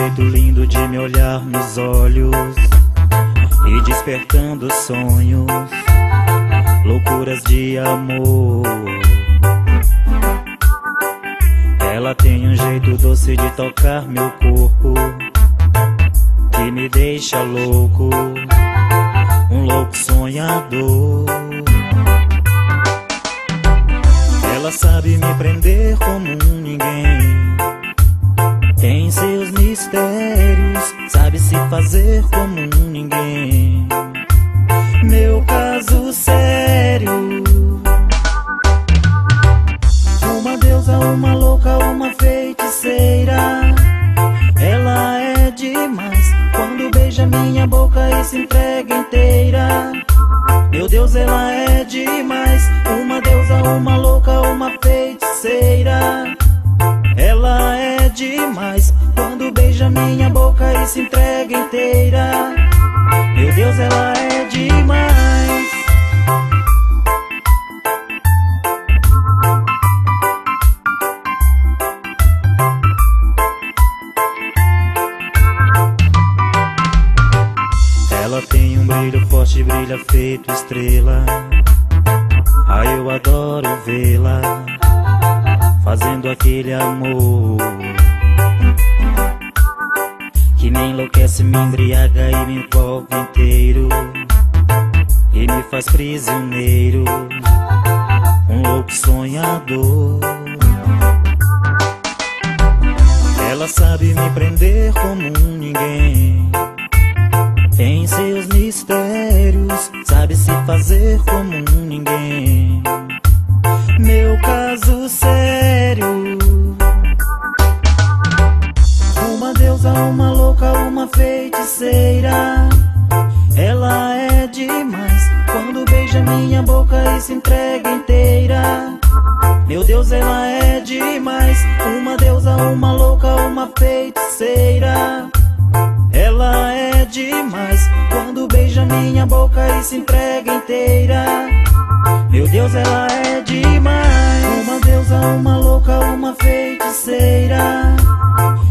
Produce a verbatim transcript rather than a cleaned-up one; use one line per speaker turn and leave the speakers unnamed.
jeito lindo de me olhar nos olhos e despertando sonhos, loucuras de amor. Ela tem um jeito doce de tocar meu corpo, que me deixa louco, um louco sonhador. Ela sabe me prender como ninguém, tem seus mistérios, sabe se fazer como ninguém. Meu caso sério, uma deusa, uma louca, uma feiticeira. Ela é demais quando beija minha boca e se entrega inteira. Meu Deus, ela é demais, uma deusa, uma louca, uma feiticeira. Ela é demais quando beija minha boca e se entrega inteira. Meu Deus, ela é demais. Ela tem um brilho forte, brilha feito estrela. Ai, eu adoro vê-la fazendo aquele amor que me enlouquece, me embriaga e me envolve inteiro e me faz prisioneiro, um louco sonhador. Ela sabe me prender como ninguém, tem seus mistérios, sabe se fazer como ninguém. Meu caso sério, uma deusa, uma louca, uma feiticeira. Ela é demais quando beija minha boca e se entrega inteira. Meu Deus, ela é demais, uma deusa, uma louca, uma feiticeira. Ela é demais quando beija minha boca e se entrega inteira. Meu Deus, ela é demais, uma deusa, uma louca, uma feiticeira.